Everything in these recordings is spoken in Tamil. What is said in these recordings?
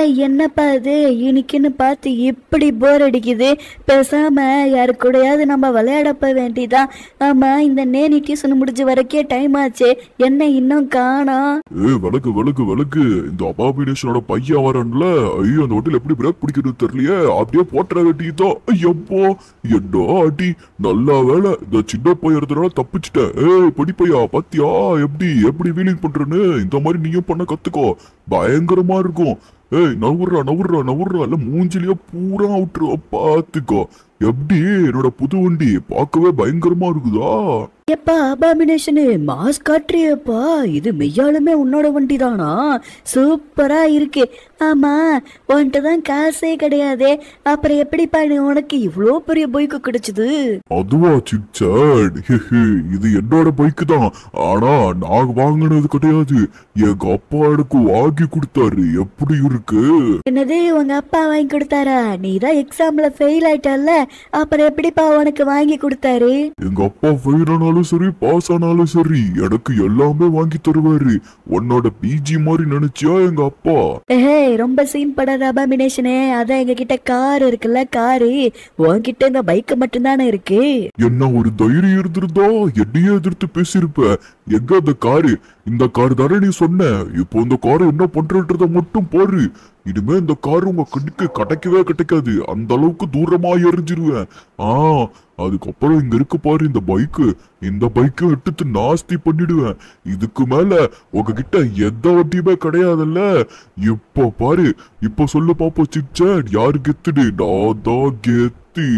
என்னப்பா இது இன்னைக்குன்னு பார்த்து இப்படி போர் அடிக்குது. பேசாம யாரு கூடயாவது நம்ம விளையாட போக வேண்டியதான். ஆமா, இந்த நேனி டியூஷன் முடிஞ்ச வரைக்கே டைம் ஆச்சு, என்ன இன்னும் காணோம்? விளக்கு இந்த அபாமினேஷனோட பையன் வரன்ல, ஐயோ அந்த ஹோட்டல் எப்படி பிரேக் பிடிக்கிறது தெரியலையே, அப்படியே போட்டுற வேண்டியதான். ஐயப்போ என்ன அடி, நல்ல வேலை இந்த சின்ன பையறதுனால தப்பிச்சிட்டேன். படிப்பையா பாத்தியா எப்படி வீலிங் பண்றேன்னு, இந்த மாதிரி நீயும் பண்ண கத்துக்கோ, பயங்கரமா இருக்கும். நவுர்றா இல்ல மூஞ்சிலியோ பூரா விட்டுருவா, பாத்துக்கோ. எப்படி என்னோட புது வண்டி பார்க்கவே பயங்கரமா இருக்குதா? எப்பா அபாமினேஷனு மாஸ் காட்டுறியப்பா, இது மெய்யாலுமே உன்னோட வண்டி தானா? சூப்பரா இருக்கு. ஆமா, உன்கிட்ட தான் காசே கிடையாதே, அப்புறம் எப்படிப்பா உனக்கு இவ்வளோ பெரிய பைக்கு கிடைச்சது? அதுவா சிச்சட், இது என்னோட பைக்கு தான், ஆனா நான் வாங்கினது கிடையாது, எங்க அப்பா எனக்கு வாங்கி கொடுத்தாரு. எப்படி இருக்கு? என்னது, உங்க அப்பா வாங்கி கொடுத்தாரா? நீ தான் எக்ஸாம்ல ஃபெயில் ஆயிட்டல்ல, அப்புறம் எப்படிப்பா உனக்கு வாங்கி கொடுத்தாரு? எங்க அப்பா ஃபெயில் ஆனாலும் சரி பாஸ் ஆனாலும் சரி எனக்கு எல்லாமே வாங்கி தருவாரு. உன்னோட பிஜி மாதிரி நினைச்சியா எங்க அப்பா? ரொம்ப சீன் படாத அபாமினேஷனே, அதான் எங்க கிட்ட கார் இருக்குல்ல, காரு. உன்கிட்ட இந்த பைக் மட்டும்தானே இருக்கு. என்ன ஒரு தைரியம் இருந்திருந்தா என்னையே எதிர்த்து பேசியிருப்ப. எங்க அந்த காரு? இந்த கார் தானே நீ சொன்ன. இப்போ இந்த காரை என்ன பண்றன்றத மட்டும் பாரு. இனிமே இந்த கார் உங்க கண்ணுக்கு கிடைக்காது, அந்த அளவுக்கு தூரமா எரிஞ்சிருவேன். அதுக்கப்புறம் இங்க இருக்கு பாரு இந்த பைக்கு, இந்த பைக்கை எடுத்து நாஸ்தி பண்ணிடுவேன். இதுக்கு மேல உங்ககிட்ட எந்த வண்டியுமே கிடையாதுல்ல. இப்ப பாரு, இப்ப சொல்லு பாப்போம் சிச்சட், யாரு கெத்துடு? நான் தான் கெத்து.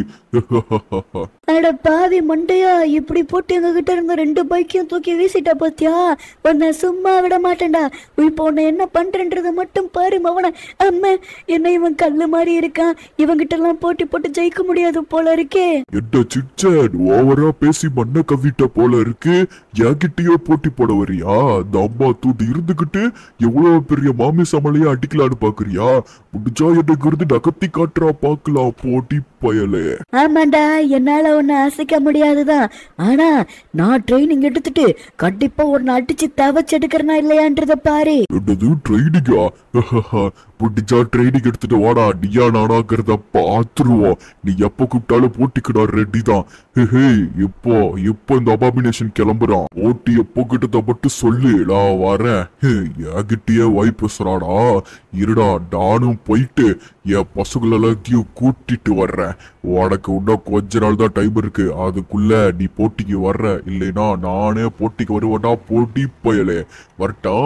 அட பாவி மண்டையா, இப்படி போட்டு எங்க கிட்ட இருந்த 2 பைக்கையும் தூக்கி வீசிட்ட பாத்தியா? உன்னை சும்மா விட மாட்டேன்டா. இப்போ உன்னை என்ன பண்றேன்றத மட்டும் பாரு மவன. அம்மா, என்ன இவன் கல்லு மாதிரி இருக்கான், இவங்கிட்ட எல்லாம் போட்டு ஜெயிக்க முடியாது போல இருக்கே. என்ன சிச்சட், ஓவரா பேசி மண்ண கவிட்ட போல இருக்கு. என்கிட்டயே போட்டி போட வரியா? அந்த அம்மா தூண்டு இருந்துகிட்டு எவ்வளவு பெரிய மாமி சமலையா அடிக்கலான்னு பாக்குறியா? முடிஞ்சா எனக்கு இருந்து நகர்த்தி காட்டுறா பாக்கலாம், போட்டி பயலே. ஆமாண்டா, என்னால உன்னை அசைக்க முடியாதுதான். ஆனா நான் ட்ரைனிங் எடுத்துட்டு கண்டிப்பா உன்னை அடிச்சு தவச்செடுக்கிறனா இல்லையான்றத பாரு. என்னது ட்ரைனிங்கா? முடிஞ்சா ட்ரைனிங் எடுத்துட்டு வாடா, நீயா நானாங்கிறத பாத்துருவோம். நீ எப்ப கூப்பிட்டாலும் போட்டிக்கு நான் ரெடி தான். இப்போ இந்த அபாமினேஷன் கிளம்புறான். போட்டி எப்போ கிட்டத மட்டும் சொல்லு, நான் வரேன். என்கிட்டயே வாய்ப்பு சொல்றாடா. இருடா, நானும் போயிட்டு என் பசங்களை எல்லாத்தையும் கூட்டிட்டு வர்றேன். உனக்கு இன்னும் கொஞ்ச நாள் தான் டைம் இருக்கு, அதுக்குள்ள நீ போட்டிக்கு வர்ற, இல்லைன்னா நானே போட்டிக்கு வருவேன்டா. போட்டி பயலே, வரட்டா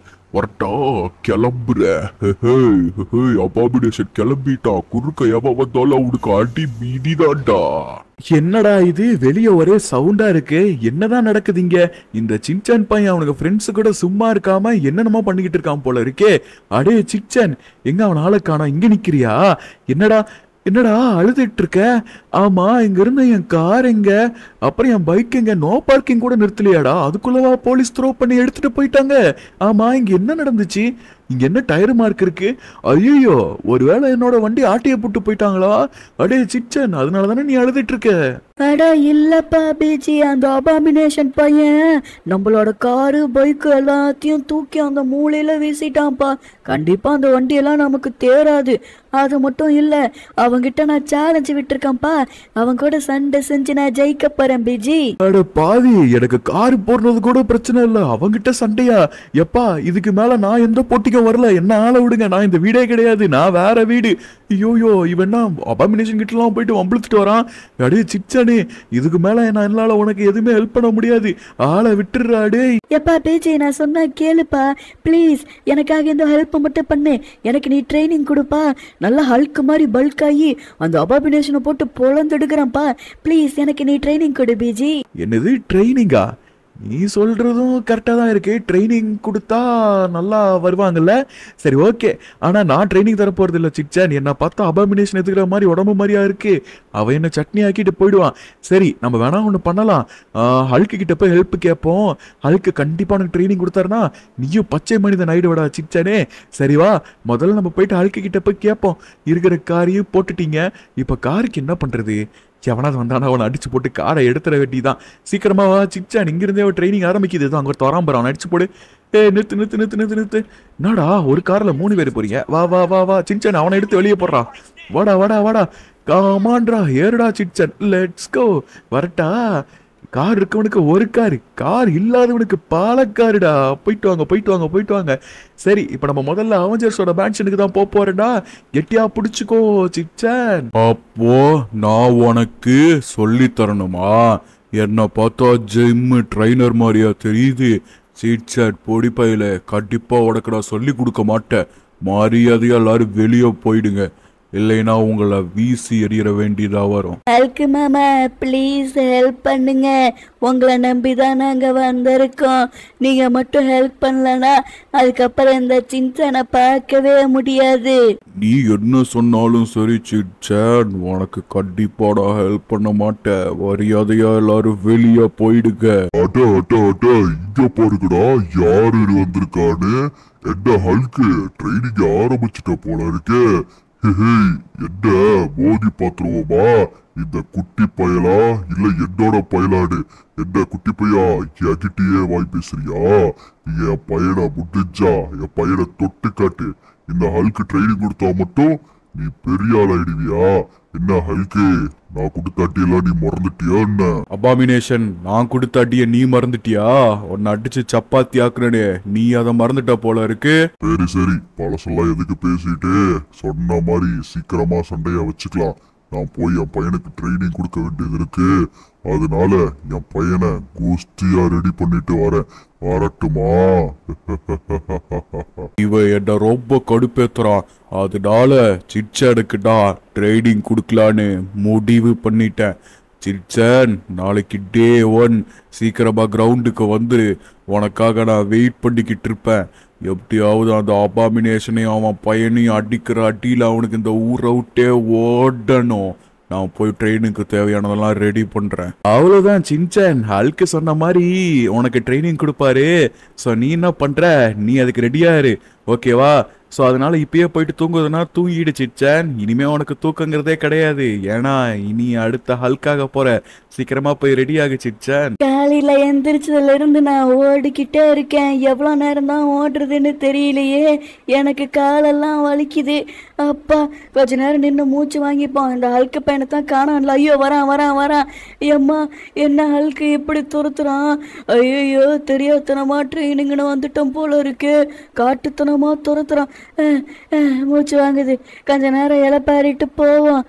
கிளம்புற. அபாமினேஷன் கிளம்பிட்டா, குறுக்க எவ வந்தாலும் அவனுக்கு அடி மீதிதான்டா. என்னடா இது, வெளியே ஒரே சவுண்டா இருக்கு, என்னதான் நடக்குது இங்க? இந்த சின்சான் பையன் அவனுக்கு ஃப்ரெண்ட்ஸு கூட சும்மா இருக்காம என்னென்னமோ பண்ணிக்கிட்டு இருக்கான் போல இருக்கே. அடே சின்சான், எங்க அவன் ஆளை காணோம், இங்க நிக்கிறியா? என்னடா அழுதுட்டு இருக்க? ஆமா, இங்க இருந்த என் கார் எங்க, அப்புறம் என் பைக் எங்க? நோ பார்க்கிங் கூட நிறுத்தலையாடா, அதுக்குள்ளவா போலீஸ் த்ரோ பண்ணி எடுத்துட்டு போயிட்டாங்க? ஆமா, இங்க என்ன நடந்துச்சு? இங்க என்ன டயர் மார்க் இருக்கு? ஐயோ, ஒருவேளை என்னோட வண்டி ஆட்டிய போட்டு போயிட்டாங்களா? அடே சிச்சன், அதனால தானே நீ அழுதுட்டு இருக்க? அட இல்லப்பா பிஜி, அந்த அபாமினேஷன் பையன் நம்மளோட காரு பைக்கு எல்லாத்தையும் தூக்கி அந்த மூலையில வீசிட்டான்ப்பா. கண்டிப்பா அந்த வண்டியெல்லாம் நமக்கு தேராது. அது மட்டும் இல்ல, அவங்கிட்ட நான் சேலஞ்ச் விட்டுருக்கேன்ப்பா, அவன் கூட சண்டை செஞ்சு நான் ஜெயிக்க போறேன் பிஜி. அட பாவி, எனக்கு காரு போடுறது கூட பிரச்சனை இல்ல, அவங்கிட்ட சண்டையா? எப்பா, இதுக்கு மேல நான் எந்த போட்டிக்கும் வரல, என்ன ஆள விடுங்க, நான் இந்த வீடே கிடையாது, நான் வேற வீடு. ஐயோயோ, இவன் அபாமினேஷன் கிட்ட எல்லாம் போயிட்டு வம்பிழுத்துட்டு வரான். அடே சிச்சனே, இதுக்கு மேல என்னால உனக்கு எதுவுமே ஹெல்ப் பண்ண முடியாது, ஆளை விட்டுடுறா. டே எப்பா பிஜி, நான் சொன்னா கேளுப்பா ப்ளீஸ், எனக்காக இந்த ஹெல்ப் மட்டும் பண்ணு. எனக்கு நீ ட்ரைனிங் கொடுப்பா, நல்லா ஹல்க் மாதிரி பல்க் ஆகி அந்த அபாமினேஷனை போட்டு பொழந்தெடுக்கிறேன்ப்பா. ப்ளீஸ் எனக்கு நீ ட்ரைனிங் கொடு பிஜி. என்னது ட்ரைனிங்கா? நீ சொல்றதும் கரெக்டாக தான் இருக்கு, ட்ரைனிங் கொடுத்தா நல்லா வருவாங்கல்ல. சரி ஓகே, ஆனால் நான் ட்ரைனிங் தர போறது இல்லை சிக்சான். என்னை பார்த்தா அபாமினேஷன் எடுத்துக்கிற மாதிரி உடம்பு மாதிரியா இருக்கு, அவன் என்ன சட்னி ஆக்கிட்டு போயிடுவான். சரி, நம்ம வேணா ஒன்று பண்ணலாம், ஹல்க்கு கிட்ட போய் ஹெல்ப் கேட்போம். ஹல்க்கு கண்டிப்பாக உனக்கு ட்ரைனிங் கொடுத்தாருனா நீயும் பச்சை மனிதன் ஆயிடுவடா சிக்சானே. சரிவா, முதல்ல நம்ம போயிட்டு ஹல்க்கு கிட்ட போய் கேட்போம். இருக்கிற காரையும் போட்டுட்டீங்க, இப்போ காருக்கு என்ன பண்றது? எவனாவது வந்தானா அவனை அடிச்சு போட்டு காரை எடுத்துட வேண்டியதான். சீக்கிரமா வா சிக்சான், இங்கிருந்தே ட்ரைனிங் ஆரம்பிக்குது, அங்கே ஒருத்த வரான் பாரு, அவனை அடிச்சு போடு. நிறுத்து நிறுத்து நிறுத்து நிறுத்து நிறுத்து. என்னடா ஒரு கார்ல 3 பேர் போறீங்க? வா வா வா வா சின்சான், அவனை எடுத்து வெளியே போடுறான். வாடா வாடா வாடா, காமான்டா, ஏறுடா சின்சான், லெட்ஸ் கோ. வரட்டா? கார் இருக்கவனுக்கு ஒரு கார், கார் இல்லாதவனுக்கு பாலக்காருடா. போயிட்டு வாங்க போயிட்டு வாங்க போயிட்டு வாங்க. சரி, இப்ப நம்ம முதல்ல அவெஞ்சர்ஸோட மேன்ஷனுக்கு தான் போறேன்டா. கெட்டியா பிடிச்சுக்கோ சின்சான். அப்போ நான் உனக்கு சொல்லி தரணுமா? என்ன பார்த்தா ஜிம் ட்ரைனர் மாதிரியா தெரியுது? சின்சான் பொடி பையில, கண்டிப்பா உனக்கு நான் சொல்லி கொடுக்க மாட்டேன். மரியாதையா எல்லாரும் வெளியே போயிடுங்க, இல்லைன்னா உங்களை வீசி எறிகிற வேண்டியதா வரும். ஹல்க் மாமா ப்ளீஸ் ஹெல்ப் பண்ணுங்க, உங்களை நம்பி தான் நாங்கள் வந்திருக்கோம். நீங்கள் மட்டும் ஹெல்ப் பண்ணலன்னா அதுக்கப்புறம் இந்த சின்சானை பார்க்கவே முடியாது. நீ என்ன சொன்னாலும் சரி சின்சான், உனக்கு கண்டிப்பா நான் ஹெல்ப் பண்ண மாட்டேன். மரியாதையா எல்லாரும் வெளியே போயிடுங்க. அட அட அட, இங்க பாருங்கடா யாரு வந்திருக்கான்னு. என்ன ஹல்கு ட்ரைனிங் ஆரம்பிச்சுட்ட போல இருக்கே. என்ன மோதி பாத்துருவோமா? இந்த குட்டி பயலா இல்ல என்னோட பயலாடு? என்ன குட்டி பையா, என்கிட்டயே வாய் பேசுறியா? என் பையனை முடிஞ்சா என் பையனை தொட்டு காட்டு. இந்த ஹல்கு ட்ரைனிங் கொடுத்தா மட்டும் நீ பெரிய ஆள் ஆயிடுவியா? என்ன ஹல்கு, நான் கொடுத்த அட்டியெல்லாம் நீ மறந்துட்டியா என்ன? அபாமினேஷன், நான் கொடுத்த அடிய நீ மறந்துட்டியா? உன்னை அடிச்சு சப்பாத்தி ஆக்குறனே, நீ அதை மறந்துட்ட போல இருக்கு. சரி சரி, பழசெல்லாம் எதுக்கு பேசிட்டு, சொன்ன மாதிரி சீக்கிரமா சண்டையா வச்சுக்கலாம். நான் போய் என் பையனுக்கு ட்ரைனிங் கொடுக்க வேண்டியது இருக்கு. அதனால என் பையனை குஸ்தியா ரெடி பண்ணிட்டு வரேன். வரட்டுமா? இவ என்ன ரொம்ப கடுப்பேத்துறான். அதனால சின்சானுக்குடா ட்ரைனிங் கொடுக்கலான்னு முடிவு பண்ணிட்டேன். சின்சான், நாளைக்கு டே 1 சீக்கிரமா கிரவுண்டுக்கு வந்துரு. உனக்காக நான் வெயிட் பண்ணிக்கிட்டு இருப்பேன். எப்படியாவது அந்த அபாமினேஷனையும் அவன் பையனையும் அடிக்கிற அடியில் அவனுக்கு இந்த ஊரை விட்டே ஓடணும். நான் போய் ட்ரெயினுக்கு தேவையானதெல்லாம் ரெடி பண்றேன். அவ்வளவுதான் சின்சான், ஹல்க்கு சொன்ன மாதிரி உனக்கு ட்ரைனிங் கொடுப்பாரு. ஸோ நீ என்ன பண்ற, நீ அதுக்கு ரெடியா இரு, ஓகேவா? ஸோ அதனால இப்பயே போயிட்டு தூங்குறதுனா தூங்கிடு சின்சான். இனிமே உனக்கு தூக்கங்கிறதே கிடையாது, ஏன்னா இனி அடுத்த ஹல்காக போற. சீக்கிரமா போய் ரெடி ஆகு சின்சான். காலையில எந்திரிச்சதுல இருந்து நான் ஓடிக்கிட்டே இருக்கேன். எவ்வளோ நேரம் தான் ஓடுறதுன்னு தெரியலையே, எனக்கு காலெல்லாம் வலிக்குது. அப்பா, கொஞ்ச நேரம் நின்று மூச்சு வாங்கிப்போம். இந்த ஹல்க்கு பையனை தான் காணான்ல. ஐயோ, வரான் வரான் வரான். ஏம்மா, என்ன ஹல்க்கு இப்படி துரத்துறான்? ஐயோ, தெரியாதனமா ட்ரெயினிங்கன்னு வந்துட்டோம் போல இருக்கு. காட்டுத்தனமா துரத்துறான். மூச்சு வாங்குது. கொஞ்ச நேரம் இலப்பாரிட்டு போவோம்.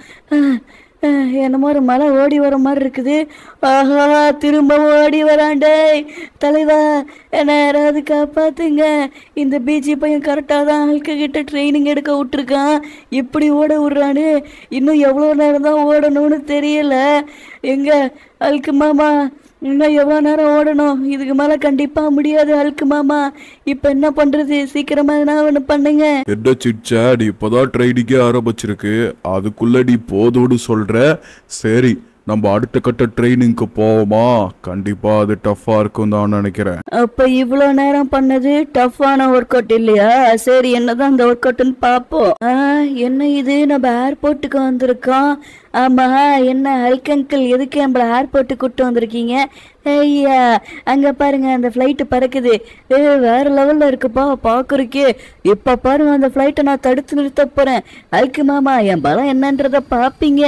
என்னமோ ஒரு மலை ஓடி வர மாதிரி இருக்குது. ஆஹா, திரும்ப ஓடி வராண்டே. தலைவா, என்ன யாராவது காப்பாத்துங்க. இந்த பிஜி பையன் கரெக்டாக தான் ஹல்க்கு கிட்ட ட்ரைனிங் எடுக்க விட்டுருக்கான். இப்படி ஓட விடுறான்னு. இன்னும் எவ்வளோ நேரம் தான் ஓடணும்னு தெரியல. எங்க ஹல்க்கு மாமா, இன்னும் எவ்வளோ நேரம் ஓடணும்? இதுக்கு மேலே கண்டிப்பாக முடியாது ஹல்க்கு மாமா. இப்போ என்ன பண்ணுறது? சீக்கிரமா நான் ஒன்று பண்ணுங்க. என்ன சின்சான், இப்போதான் ட்ரைனிங்கே ஆரம்பிச்சிருக்கு, அதுக்குள்ள நீ போதும்னு சொல்ற. சரி, நம்ம அடுத்த கட்ட ட்ரைனிங்க்கு போவோமா? கண்டிப்பா அது டஃப்பா இருக்கும் தான் நினைக்கிறேன். அப்போ இவ்வளோ நேரம் பண்ணது டஃப்பான ஒர்க் அவுட் இல்லையா? சரி, என்னதான் அந்த ஒர்க் அவுட்னு பார்ப்போம். என்ன இது, நம்ம ஏர்போர்ட்டுக்கு வந்திருக்கோம். ஆமா, என்ன ஹல்க் அங்கிள், எதுக்கு நம்மள ஏர்போர்ட்டுக்கு கூப்பிட்டு வந்திருக்கீங்க? ஐயா, அங்க பாருங்க, அந்த ஃப்ளைட்டு பறக்குது. வேற லெவல்ல இருக்குப்பா பார்க்குறக்கே. இப்ப பாருங்க, அந்த ஃப்ளைட்டை நான் தடுத்து நிறுத்த போறேன். ஹல்க் மாமா, என் பலம் என்னன்றத பாப்பீங்க.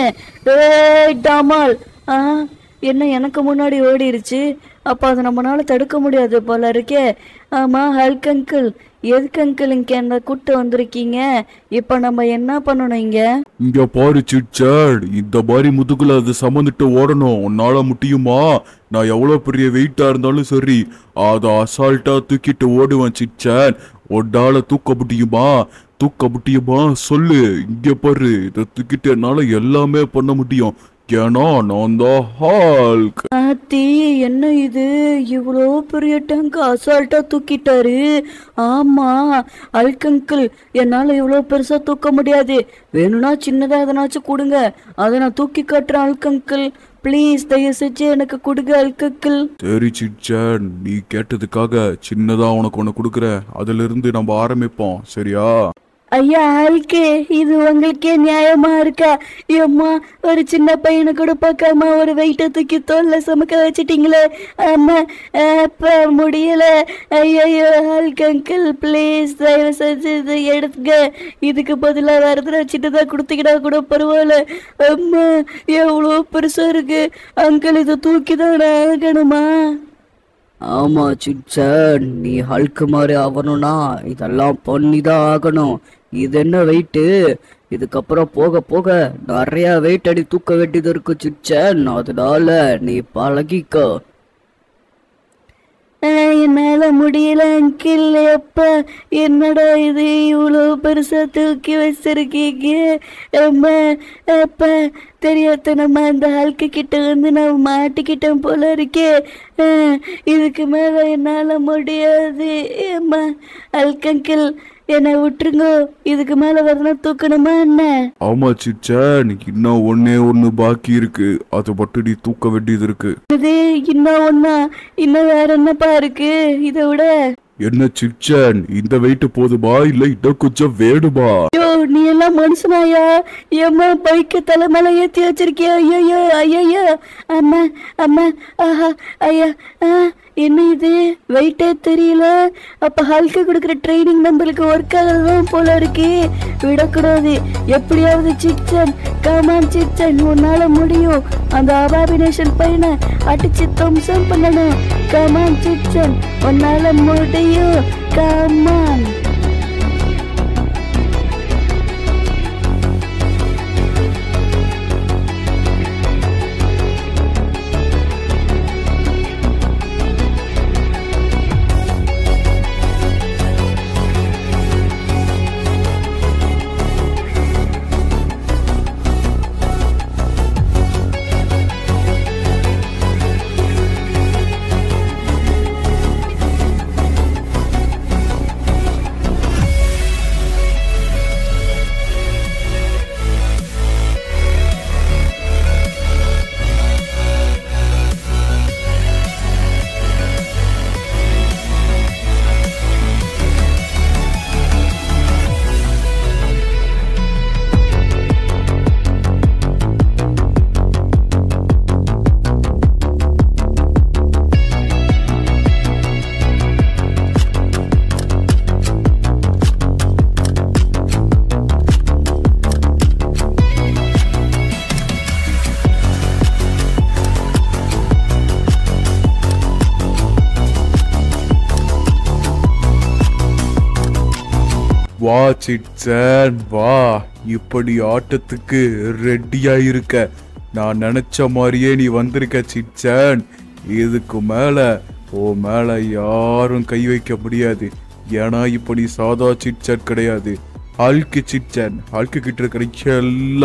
டாமால், என்ன எனக்கு முன்னாடி ஓடிருச்சு? அப்போ அதை நம்மளால தடுக்க முடியாது போல இருக்கே. ஆமா ஹல்க் அங்கிள், எதுக்கு அங்கிள் இங்க என்ன கூட்டு வந்திருக்கீங்க? இப்ப நம்ம என்ன பண்ணணும் இங்க? இங்க பாரு சின்சான், இந்த மாதிரி முதுகுல அது சமந்துட்டு ஓடணும். உன்னால முடியுமா? நான் எவ்வளவு பெரிய வெயிட்டா இருந்தாலும் சரி, அதை அசால்ட்டா தூக்கிட்டு ஓடுவேன் சின்சான். உன்னால தூக்க முடியுமா? தூக்க முடியுமா சொல்லு. இங்க பாரு, இதை தூக்கிட்டு என்னால எல்லாமே பண்ண முடியும். ஏன்னா நான் தான் ஹல்க். ஆத்தி, என்ன இது, இவ்வளோ பெரிய டேங்க் அசால்ட்டா தூக்கிட்டாரு. ஆமா ஹல்க் அங்கிள், என்னால இவ்வளோ பெருசா தூக்க முடியாது. வேணும்னா சின்னதா எதனாச்சும் கொடுங்க, அதை நான் தூக்கி காட்டுறேன் ஹல்க் அங்கிள். ப்ளீஸ் தயவு செஞ்சு எனக்கு கொடுங்க ஹல்க் அங்கிள். சரி சின்சான், நீ கேட்டதுக்காக சின்னதா உனக்கு ஒன்று கொடுக்குறேன். அதுல இருந்து நம்ம ஆரம்பிப்போம், சரியா? ஐயா ஆல்கே, இது உங்களுக்கே நியாயமா இருக்கா? ஏம்மா, ஒரு சின்ன பையனை கூட பார்க்காம ஒரு வெயிட்டை தூக்கி தோல்ல சுமக்க வச்சிட்டீங்களே. அம்மா, அப்ப முடியல. ஐயோ ஆல்க் அங்கிள், ப்ளீஸ் தயவு செஞ்சு இதை எடுத்துங்க. இதுக்கு பதிலாக வேற வச்சுட்டு தான் கொடுத்தீங்கன்னா கூட பரவாயில்ல. அம்மா, எவ்வளோ பெருசா இருக்கு அங்கிள், இதை தூக்கி தான் ஆகணுமா? ஆமா சிச்சன், நீ ஹல்க் மாதிரி ஆகணும்னா இதெல்லாம் பண்ணிதான் ஆகணும். இது என்ன வெயிட்டு? இதுக்கப்புறம் போக போக நிறைய வெயிட் அடி தூக்க வேண்டியது இருக்கு சிச்சன், அதனால நீ பழகிக்கோ. என்னால முடியல அங்கிள். எப்ப என்னடா இது இவ்வளோ பெருசா தூக்கி வச்சிருக்கீங்க? அப்ப தெரியாதனமா அந்த ஆளுக்கு கிட்ட வந்து நான் மாட்டிக்கிட்டேன் போல இருக்கே. இதுக்கு மேல என்னால முடியாது. ஏம்மா அல்கங்கிள், என்னை விட்டுருங்க. இதுக்கு மேல வரணும் தூக்கணுமா என்ன? ஆமா சிச்சன், இன்னும் ஒண்ணு பாக்கி இருக்கு, அதை மட்டும் நீ தூக்க வேண்டியது இருக்கு. இது இன்னும் ஒண்ணா? இன்னும் வேற என்னப்பா இருக்கு இதை விட? என்ன சிச்சன், இந்த வெயிட் போதுமா இல்ல இன்னும் கொஞ்சம் வேணுமா? ஐயோ, நீ எல்லாம் மனுஷனாயா? ஏம்மா பைக்கு தலை மேல ஏத்தி வச்சிருக்கியா? ஐயோ ஐயோ, அம்மா அம்மா, ஆஹா ஐயா, என்ன இது வெயிட்டே தெரியல. அப்ப ஹல்க்கு கொடுக்குற ட்ரைனிங் நம்மளுக்கு ஒர்க் ஆகலாம் போல இருக்கு. விடக்கூடாது எப்படியாவது. சிச்சன், கமான் சிச்சன், உன்னால முடியும். அந்த அபாபினேஷன் பையனை அடிச்சு தம்சம் பண்ணணும். கமான் சிச்சன், உன்னால முடியும். கமான். வா சிச்சன் வா, இப்படி ஆட்டத்துக்கு ரெடியா இருக்க. நான் நினைச்ச மாதிரியே நீ வந்திருக்க சிச்சன். இதுக்கு மேல ஓ மேல யாரும் கை வைக்க முடியாது. ஏன்னா இப்ப நீ சாதா சிச்சன் கிடையாது, ஹல்க் சிச்சன். ஹல்க் கிட்ட இருக்கிற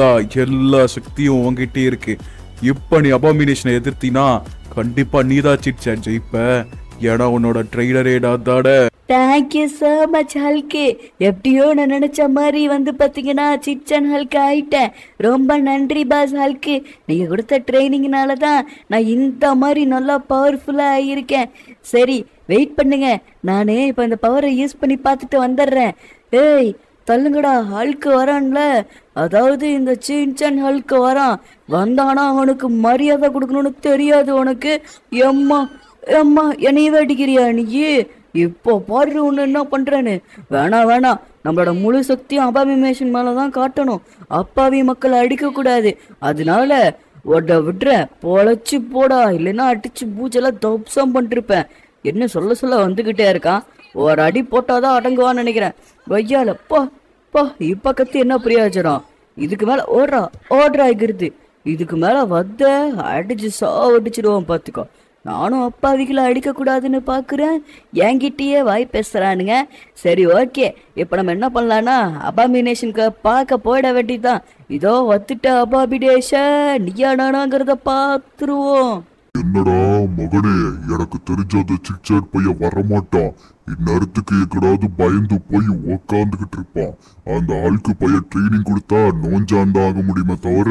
எல்லா சக்தியும் உங்ககிட்டே இருக்கு. இப்ப நீ அபாமினேஷனை எதிர்த்தினா கண்டிப்பா நீதான் சிச்சன் ஜெயிப்ப. ஏன்னா உன்னோட ட்ரெய்லரே தாட. தேங்க்யூ ஸோ மச் ஹல்கே. எப்படியோ நான் நினச்ச மாதிரி வந்து பார்த்தீங்கன்னா சிச்சன் ஹல்க் ஆயிட்டேன். ரொம்ப நன்றி பாஸ் ஹல்கு. நீங்கள் கொடுத்த ட்ரைனிங்னால தான் நான் இந்த மாதிரி நல்லா பவர்ஃபுல்லாக ஆகியிருக்கேன். சரி வெயிட் பண்ணுங்க, நான் இப்போ இந்த பவரை யூஸ் பண்ணி பார்த்துட்டு வந்துடுறேன். ஏய் தள்ளுங்கடா, ஹல்க்கு வரான்ல, அதாவது இந்த சின்சன் ஹல்க்கு வரான். வந்தானா அவனுக்கு மரியாதை கொடுக்கணும்னு தெரியாது உனக்கு. எம்மா எம்மா, என்னையவே அடிக்கிறியா நீ? இப்போ பாரு ஒன்று என்ன பண்றேன்னு. வேணாம், நம்மளோட முழு சக்தியும் அபாமினேஷன் மேலதான் காட்டணும். அப்பாவி மக்களை அடிக்க கூடாது. அதனால உட விடுற, பொழைச்சு போடா, இல்லைன்னா அடிச்சு பூச்செல்லாம் தப்சம் பண்ணிருப்பேன். என்ன சொல்ல வந்துகிட்டே இருக்கான். ஒரு அடி போட்டாதான் அடங்குவான்னு நினைக்கிறேன். வையால போ போ, இப்ப கத்தி என்ன பிரயோஜனம்? இதுக்கு மேல ஓடுறா ஆகிருது. இதுக்கு மேல வந்த அடிச்சு சாவடிச்சிடுவோம் பாத்துக்கோ. நானும் அப்பாவிகளை அடிக்க கூடாதுன்னு பாக்குறேன், என்கிட்டயே வாய் பேசுறானுங்க. சரி ஓகே, இப்ப நம்ம என்ன பண்ணலாம்னா அபாமினேஷனுக்கு பார்க்க போயிட வேண்டியதுதான். இதோ வந்துட்ட அபாமினேஷன், நீயா நானாங்கிறத பாத்துருவோம். என்னடா மகனே, எனக்கு தெரிஞ்ச அந்த சிக்சர் பையன் வரமாட்டான். இந்நேரத்துக்கு எக்கடாவது பயந்து போய் உக்காந்துகிட்டு இருப்பான். அந்த ஆளுக்கு பையன் ட்ரைனிங் கொடுத்தா நோஞ்சாந்தா ஆக முடியுமே தவிர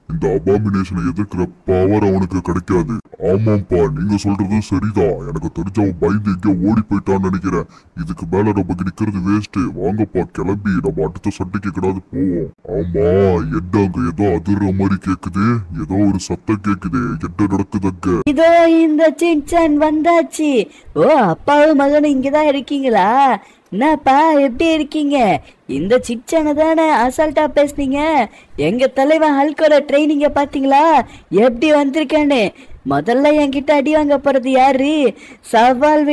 இந்த அபாமினேஷனை எதிர்க்கிற பவர் அவனுக்கு கிடைக்காது. ஆமாப்பா, நீங்க சொல்றது சரிதான். எனக்கு தெரிஞ்ச அவன் பயந்து எங்க ஓடி போயிட்டான்னு நினைக்கிறேன். இதுக்கு மேல நமக்கு நிக்கிறது வேஸ்ட். வாங்கப்பா கிளம்பி நம்ம அடுத்த சண்டைக்கு கிடாது போவோம். ஆமா, என்னங்க ஏதோ அதிர்ற மாதிரி கேக்குது, ஏதோ ஒரு சத்தம் கேக்குது, என்ன நடக்குதுங்க? இதோ இந்த சின்சான் வந்தாச்சு. ஓ, அப்பாவும் மகனும் இங்கதான் இருக்கீங்களா? என்னப்பா எப்படி இருக்கீங்க? இந்த சின்சானை தானே அசால்ட்டா பேசுனீங்க. எங்க தலைவன் ஹல்கோட ட்ரைனிங்க பாத்தீங்களா எப்படி வந்திருக்கேன்னு? முதல்ல என்கிட்ட அடி வாங்க போறது யாரு? சவால்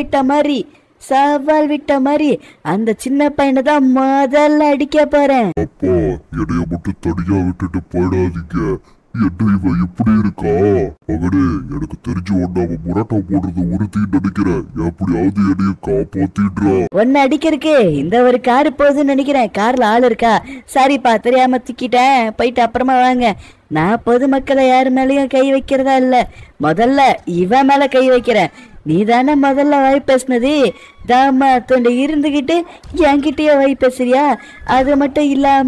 விட்ட மாதிரி அந்த சின்ன பையனை தான் முதல்ல அடிக்க போறேன். அப்பா, என்னைய மட்டும் தனியா விட்டுட்டு போயிடாதீங்க. என்ன இவன் இப்படி இருக்கா? மகனே, எனக்கு தெரிஞ்சு ஒண்ணு அவன் முராட்டா போடுறது உறுதின்னு நினைக்கிறேன். எப்படியாவது என்னைய காப்பாத்திடுறா. ஒன்னு அடிக்கிறதுக்கு இந்த ஒரு கார் போகுதுன்னு நினைக்கிறேன். கார்ல ஆள் இருக்கா? சாரிப்பா, தெரியாம திக்கிட்டேன். போயிட்டு அப்புறமா வாங்க. நான் பொதுமக்களை யாரு மேலேயும் கை வைக்கிறதா இல்ல. முதல்ல இவன் மேல கை வைக்கிறேன். நீ தானே முதல்ல வாய் பேசுனது. தாமா தொண்டை இருந்துகிட்டு என்கிட்டயே வாய் பேசுறியா? அது மட்டும் இல்லாம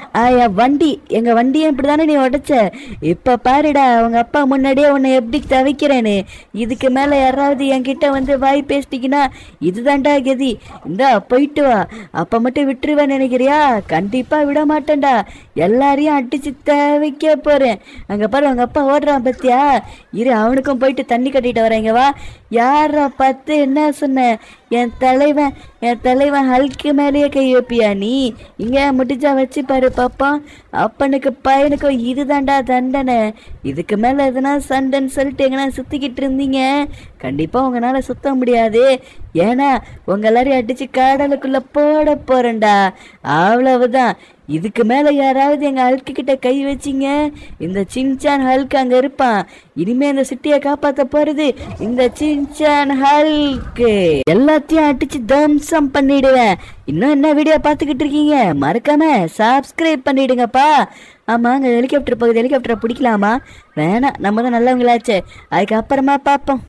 எங்க வண்டியை இப்படிதானே நீ உடைச்ச. இப்ப பாருடா, உங்க அப்பா முன்னாடியே உன்னை எப்படி தவிக்கிறேன்னு. இதுக்கு மேல யாராவது என்கிட்ட வந்து வாய் பேசிட்டீங்கன்னா இதுதான்டா கதி. இந்தா போயிட்டு வா. அப்ப மட்டும் விட்டுருவேன் நினைக்கிறியா? கண்டிப்பா விட மாட்டேன்டா. எல்லாரையும் அடிச்சு தவிக்க போறேன். அங்க பாரு, உங்க அப்பா ஓடுறான் பத்தியா? இரு, அவனுக்கும் போயிட்டு தண்ணி கட்டிட்டு வரேங்க வா. யாரா பார்த்து என்ன சொன்ன? என் தலைவன் ஹல்க்கு மேலேயே கை வைப்பியா நீ? இங்க முடிஞ்சா வச்சு பாரு பாப்பா. அப்பனுக்கு பையனுக்கும் இதுதான்டா தண்டனை. இதுக்கு மேல எதுனா சண்டைன்னு சொல்லிட்டு எங்கன்னா சுத்திக்கிட்டு இருந்தீங்க, கண்டிப்பா உங்களால சுத்த முடியாது. ஏன்னா உங்க எல்லாரையும் அடிச்சு கடலுக்குள்ள போட போறேன்டா. அவ்வளவுதான். இதுக்கு மேல யாராவது எங்க ஹல்க்கு கிட்ட கை வச்சிங்க, இந்த சின்சான் ஹல்க் அங்க இருப்பான். இனிமே இந்த சிட்டியை காப்பாத்த போறது இந்த சின்சான் ஹல்க். எல்லாத்தையும் அடிச்சு தம்சம் பண்ணிடுவேன். இன்னும் என்ன வீடியோ பார்த்துக்கிட்டு இருக்கீங்க? மறக்காம சப்ஸ்கிரைப் பண்ணிடுங்கப்பா. ஆமா, அங்க ஹெலிகாப்டர் போகுது. ஹெலிகாப்டரை பிடிக்கலாமா? வேணாம், நம்ம தான் நல்லவங்களாச்சே. அதுக்கு அப்புறமா பார்ப்போம்.